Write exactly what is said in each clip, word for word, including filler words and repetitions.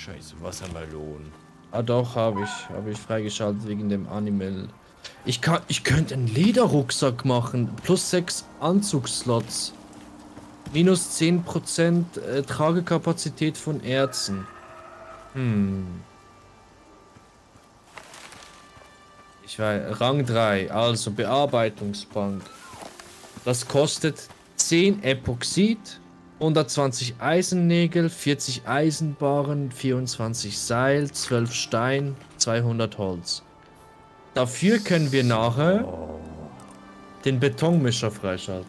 Scheiße, Wassermelonen. Ah doch, habe ich. Habe ich freigeschaltet wegen dem Animal. Ich kann, ich könnte einen Lederrucksack machen. Plus sechs Anzugsslots. Minus zehn Prozent äh, Tragekapazität von Erzen. Hm. Ich weiß, Rang drei, also Bearbeitungsbank. Das kostet zehn Epoxid, hundertzwanzig Eisennägel, vierzig Eisenbarren, vierundzwanzig Seil, zwölf Stein, zweihundert Holz. Dafür können wir nachher Oh. den Betonmischer freischalten.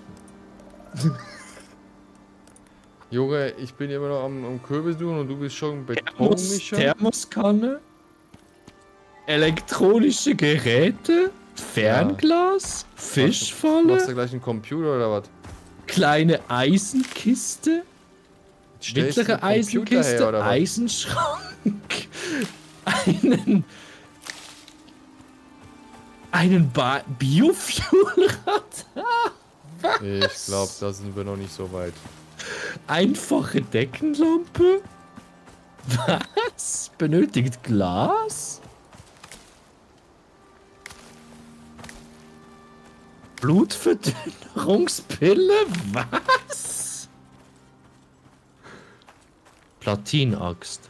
Junge, ich bin immer noch am, am Kürbis suchen und du bist schon Betonmischer. Thermoskanne, elektronische Geräte, Fernglas, Ja. Fischfalle, Machst du gleich einen Computer oder was? kleine Eisenkiste, Stellst du mittlere einen Computer Eisenkiste, her, oder was? Eisenschrank, einen einen ba Biofuelrad, Ich glaube, da sind wir noch nicht so weit. einfache Deckenlampe, was? Benötigt Glas? Blutverdünnerungspille? Was? Platinaxt.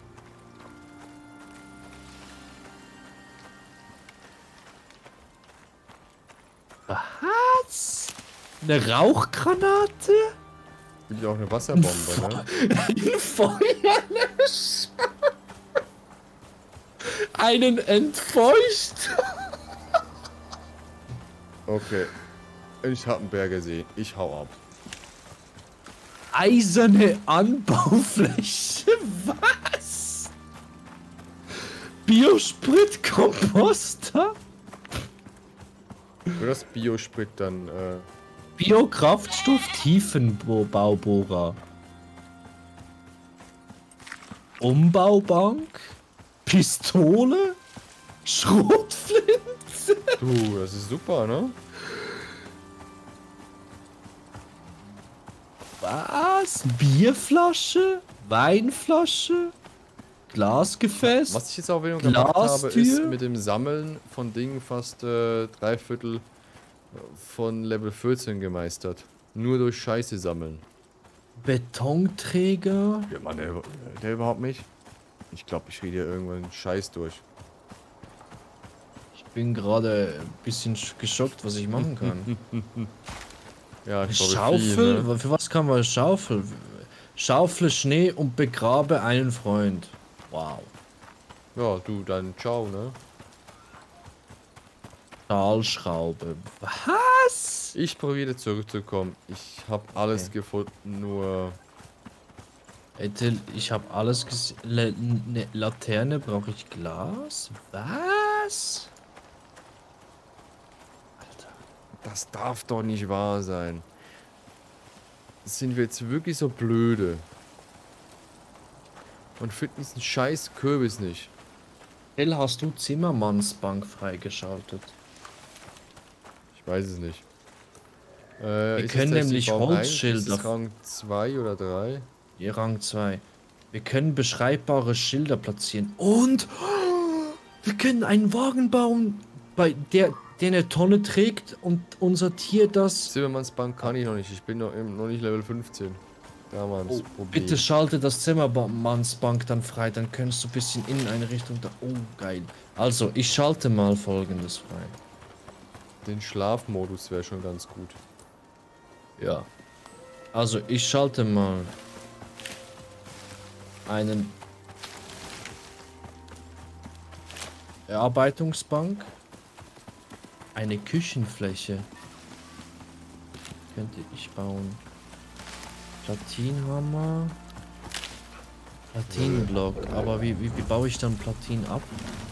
Was? Eine Rauchgranate? Gibt ja auch eine Wasserbombe, ne? Ein Feuerlöscher? Einen Entfeuchter? Okay. Ich hab einen Berger See. Ich hau ab. Eiserne Anbaufläche? Was? Biospritkomposter? Für das Biosprit dann, äh... Biokraftstoff Tiefenbaubohrer. Umbaubank? Pistole? Schrotflinte? Du, das ist super, ne? Was? Bierflasche? Weinflasche? Glasgefäß? Was ich jetzt auch wieder gemacht habe, ist Glastür? mit dem Sammeln von Dingen fast äh, drei Viertel von Level vierzehn gemeistert. Nur durch Scheiße sammeln. Betonträger? Ja, Mann, der, der überhaupt nicht? Ich glaube, ich rede hier irgendwann Scheiß durch. Ich bin gerade ein bisschen sch- geschockt, was ich machen kann. Ja, ich glaube Schaufel? viel, ne? Für was kann man Schaufel? Schaufle Schnee und begrabe einen Freund. Wow. Ja, du, dann ciao, ne? Stahlschraube. Was? Ich probiere zurückzukommen. Ich habe alles Okay. gefunden, nur... Ey, Till, ich habe alles gesehen. La ne Laterne brauche ich Glas? Was? Alter. Das darf doch nicht wahr sein. Sind wir jetzt wirklich so blöde? Und finden diesen scheiß Kürbis nicht. Till, hast du Zimmermannsbank freigeschaltet? Ich weiß es nicht. Äh, Wir ist können das jetzt nämlich die Form eins? Holzschilder- Ist das Rang zwei oder drei? Hier Rang zwei. Wir können beschreibbare Schilder platzieren. Und wir können einen Wagen bauen, bei der, der eine Tonne trägt und unser Tier das... Zimmermanns Bank kann ich noch nicht. Ich bin noch, eben noch nicht Level fünfzehn. Da war das Oh, Problem. bitte schalte das Zimmermannsbank dann frei, dann kannst du ein bisschen in eine Richtung da... Oh, geil. Also, ich schalte mal Folgendes frei. Den Schlafmodus wäre schon ganz gut. Ja. Also, ich schalte mal einen Bearbeitungsbank, eine Küchenfläche könnte ich bauen, Platinhammer, Platinblock, aber wie, wie, wie baue ich dann Platin ab?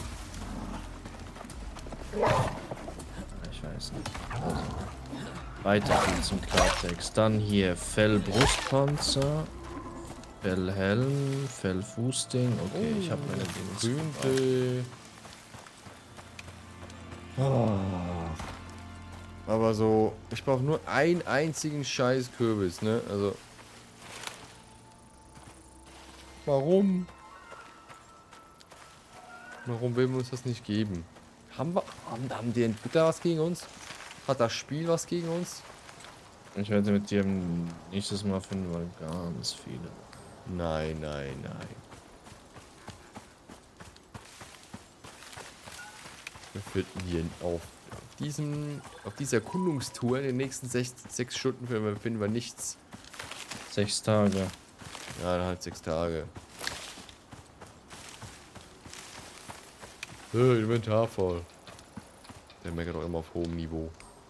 Ich weiß nicht. Also, weiter geht's im Klartext. Dann hier Fellbrustpanzer, Fellhelm, Fellfußding. Okay, ich habe meine Dinge. Grünte. Oh. Aber so, ich brauche nur einen einzigen scheiß Kürbis, ne? Also. Warum? Warum will man uns das nicht geben? Haben wir. Haben, haben die Entwickler was gegen uns? Hat das Spiel was gegen uns? Ich werde mit dir nächstes Mal finden, weil ganz viele. Nein, nein, nein. Wir finden hier auf diesem, auf dieser Erkundungstour in den nächsten sechs, sechs Stunden finden wir nichts. Sechs Tage. Ja, dann halt sechs Tage. Äh, Inventar voll. Der meckert doch immer auf hohem Niveau.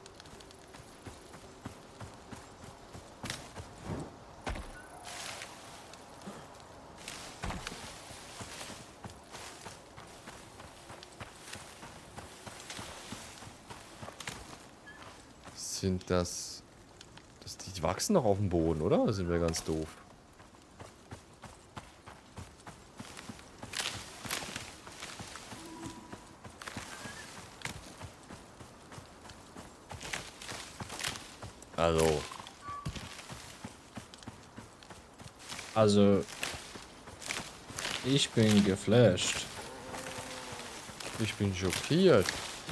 Sind das... das die wachsen noch auf dem Boden, oder? Da sind wir ganz doof. Also. Also. Ich bin geflasht. Ich bin schockiert.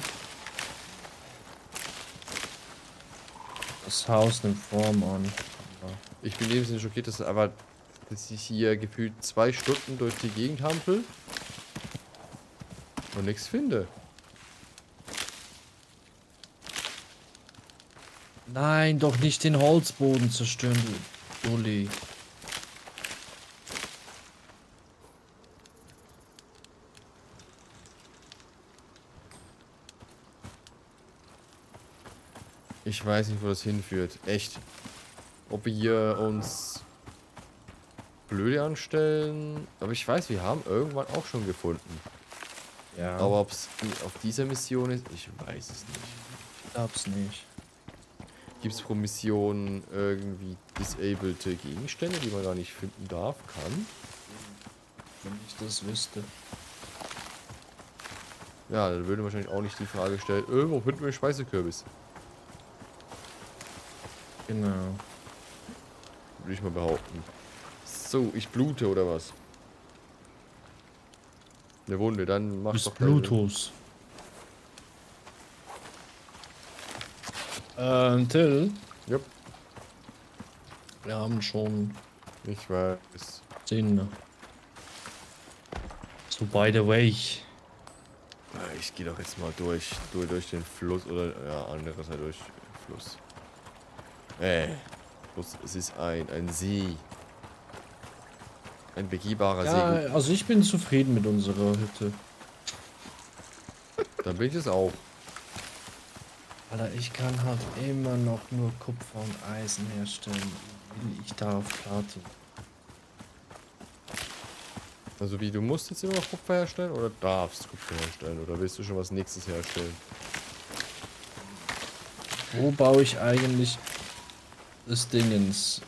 Das Haus nimmt Form an. Ich bin ebenso schockiert, dass aber dass ich hier gefühlt zwei Stunden durch die Gegend hampel und nichts finde. Nein, doch nicht den Holzboden zerstören, du Uli. Ich weiß nicht, wo das hinführt. Echt. Ob wir hier uns blöde anstellen. Aber ich weiß, wir haben irgendwann auch schon gefunden. Ja. Aber ob es auf dieser Mission ist, ich weiß es nicht. Ich glaub's nicht. Gibt es pro Mission irgendwie disabled Gegenstände, die man gar nicht finden darf, kann? Wenn ich das wüsste. Ja, dann würde wahrscheinlich auch nicht die Frage stellen, äh, wo finden wir einen Speisekürbis? Genau. Würde ich mal behaupten. So, ich blute oder was? Eine Wunde, dann mach Bis doch deine- Bluetooth. Ähm, Till? Jupp, Wir haben schon ich weiß. zehn. So, by the way. Ah, Ich gehe doch jetzt mal durch, durch, durch den Fluss oder, ja, anderes halt durch den Fluss. Äh, Fluss, es ist ein, ein See. Ein begehbarer See. Ja, also ich bin zufrieden mit unserer Hütte. Dann bin ich es auch. Alter, ich kann halt immer noch nur Kupfer und Eisen herstellen. Will ich da auf Platin? Also wie, du musst jetzt immer noch Kupfer herstellen oder darfst Kupfer herstellen? Oder willst du schon was nächstes herstellen? Wo baue ich eigentlich das Dingens?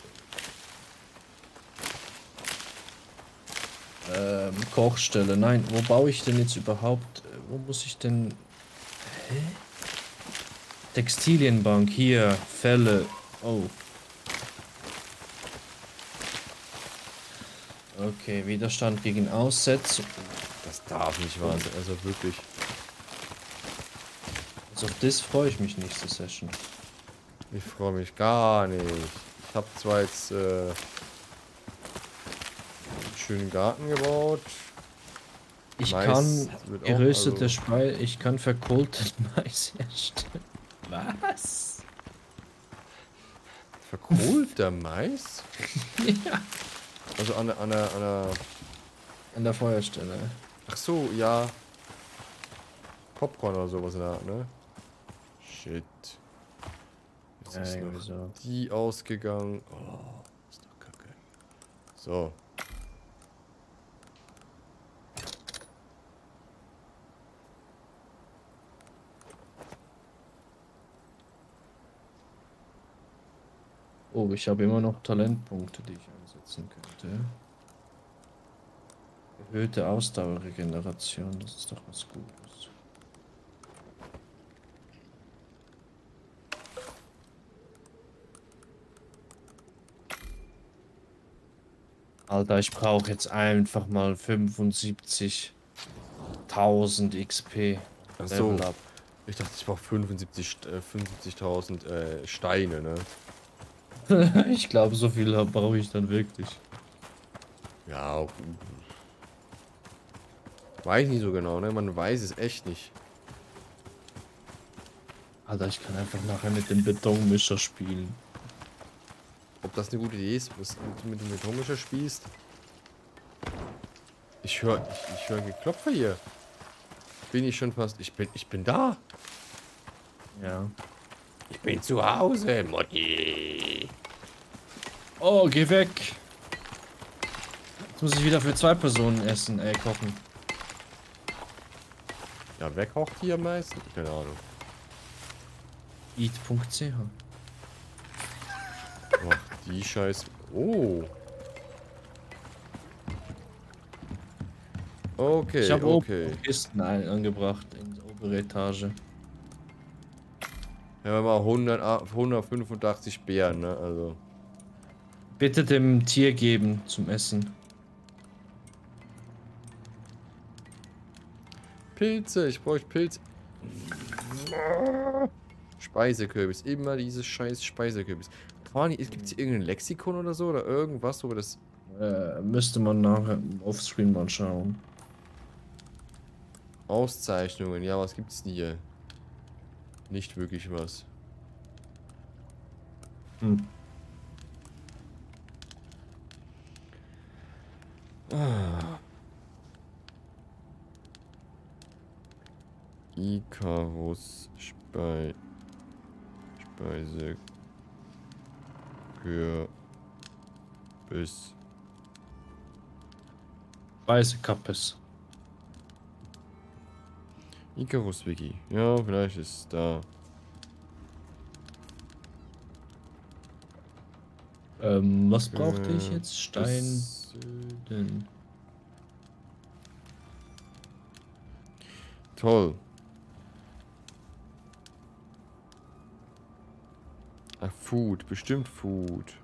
Ähm, Kochstelle. Nein, wo baue ich denn jetzt überhaupt? äh, Wo muss ich denn... Hä? Textilienbank, hier, Fälle. Oh. Okay, Widerstand gegen Aussetzung. Das darf nicht wahr sein, also wirklich. Also auf das freue ich mich nächste Session. Ich freue mich gar nicht. Ich habe zwar jetzt äh, einen schönen Garten gebaut. Ich Mais kann wird auch, geröstete also- Speise, ich kann verkohlten Mais herstellen. Was? Verkohlter Mais? Ja. Also an der, an der, an der... An der Feuerstelle. Ach so, ja. Popcorn oder sowas in der Art, ne? Shit. Jetzt Ja, ist irgendwie noch so. die ausgegangen. Oh, ist doch kacke. So. Oh, ich habe immer noch Talentpunkte, die ich einsetzen könnte. Erhöhte Ausdauerregeneration, das ist doch was Gutes. Alter, ich brauche jetzt einfach mal fünfundsiebzig tausend X P. Ach so. Level up. Ich dachte, ich brauche fünfundsiebzig, äh, fünfundsiebzigtausend äh, Steine, ne? Ich glaube, so viel brauche ich dann wirklich. Ja, auch, weiß nicht so genau, ne? Man weiß es echt nicht. Alter, ich kann einfach nachher mit dem Betonmischer spielen. Ob das eine gute Idee ist, was du mit dem Betonmischer spielst? Ich höre ich, ich hör Geklopfer hier. Bin ich schon fast. Ich bin, ich bin da. Ja. Ich bin zu Hause, Motti. Oh, geh weg. Jetzt muss ich wieder für zwei Personen essen, ey, kochen. Ja, wer kocht hier am meisten? Keine Ahnung. eat punkt c h. Ach, die Scheiß. Oh. Okay, Ich habe okay. oben Kisten ein angebracht in die obere Etage. Ja, wir haben mal hundert, hundertfünfundachtzig Beeren, ne? Also. Bitte dem Tier geben zum Essen. Pilze, ich brauche Pilze. Speisekürbis, immer dieses scheiß Speisekürbis. Gibt es hier irgendein Lexikon oder so oder irgendwas, wo wir das... Äh, müsste man nachher offscreen mal schauen. Auszeichnungen, ja, was gibt's denn hier? Nicht wirklich was. Hm. Ah. Icarus Spei... Speise... Kürbis. Speisekappes. Icarus Wiki. Ja, vielleicht ist es da. Ähm, was brauchte ich Äh, jetzt? Steinböden. Toll. Ah, Food. Bestimmt Food.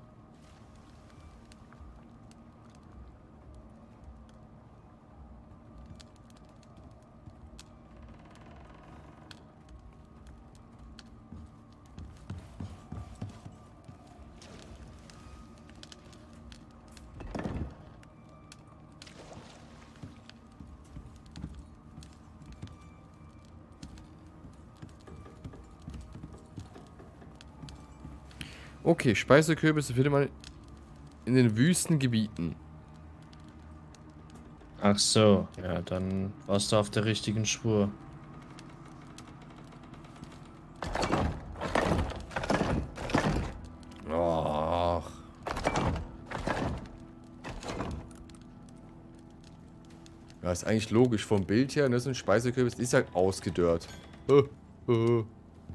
Okay, Speisekürbisse findet man in den Wüstengebieten. Ach so, ja, dann warst du auf der richtigen Spur. Ach. Ja, ist eigentlich logisch. Vom Bild her, ne, so ein Speisekürbis ist ja ausgedörrt. Äh, äh.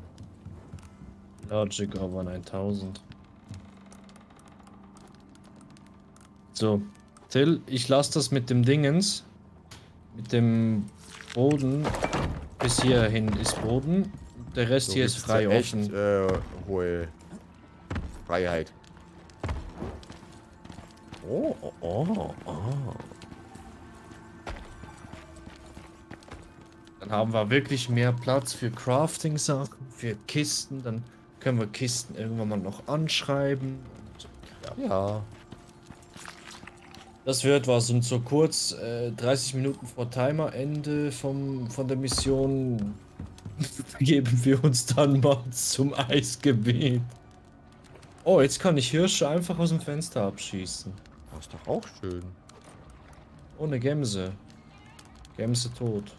Logic over neuntausend. So, Till, ich lasse das mit dem Dingens, mit dem Boden, bis hierhin ist Boden, der Rest So hier ist gibt's frei ja echt, offen. äh, hohe Freiheit. Oh, oh, oh, oh. Dann haben wir wirklich mehr Platz für Crafting-Sachen, für Kisten, dann können wir Kisten irgendwann mal noch anschreiben. Und, ja. Ja. Das wird was und so kurz, äh, dreißig Minuten vor Timerende vom, von der Mission begeben wir uns dann mal zum Eisgebiet. Oh, jetzt kann ich Hirsche einfach aus dem Fenster abschießen. Das ist doch auch schön. Ohne Gemse. Gemse tot.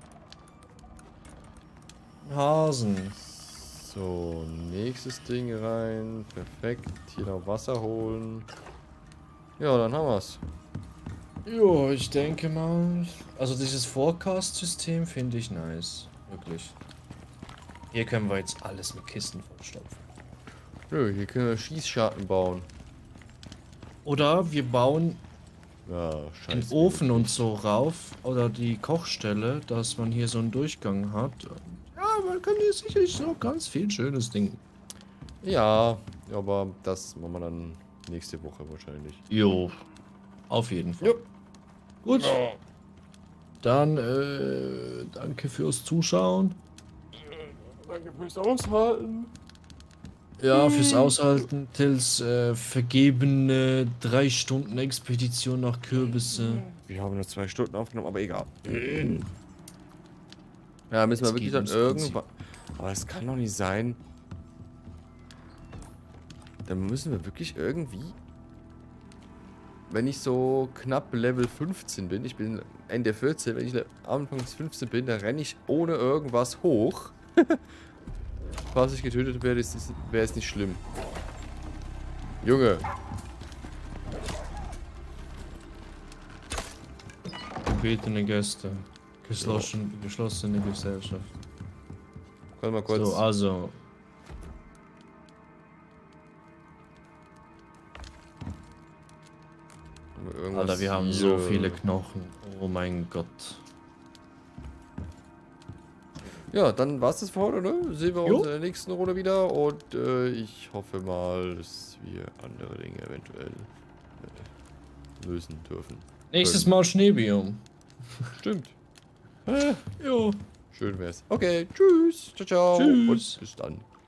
Hasen. So, nächstes Ding rein. Perfekt. Hier noch Wasser holen. Ja, dann haben wir's. Jo, ich denke mal. Also dieses Forecast-System finde ich nice. Wirklich. Hier können wir jetzt alles mit Kisten vollstopfen. Nö, hier können wir Schießscharten bauen. Oder wir bauen Ja, den scheiße. Ofen und so rauf. Oder die Kochstelle, dass man hier so einen Durchgang hat. Ja, man kann hier sicherlich so ganz viel schönes Ding. Ja, aber das machen wir dann nächste Woche wahrscheinlich. Jo. Auf jeden Fall. Jo. Gut. Ja. Dann, äh, danke fürs Zuschauen. Danke fürs Aushalten. Ja, fürs Aushalten. Tills äh, vergebene drei Stunden Expedition nach Kürbisse. Wir haben nur zwei Stunden aufgenommen, aber egal. Ja, müssen wir Es wirklich geht dann ums irgendwann... Aber es kann doch nicht sein. Dann müssen wir wirklich irgendwie... Wenn ich so knapp Level fünfzehn bin, ich bin Ende vierzehn, wenn ich anfangs fünfzehn bin, dann renne ich ohne irgendwas hoch. Falls ich getötet werde, wäre es nicht schlimm. Junge. Gebetene Gäste. Geschlossen, geschlossene Gesellschaft. Kann mal kurz. So, also. Alter, wir haben hier. so viele Knochen. Oh mein Gott. Ja, dann war's das für heute, ne? Sehen wir Jo. uns in der nächsten Runde wieder und äh, ich hoffe mal, dass wir andere Dinge eventuell äh, lösen dürfen. Nächstes Mal Schneebiom. Stimmt. Äh, Jo. schön wär's. Okay, tschüss. Ciao, ciao. Tschüss. Und bis dann.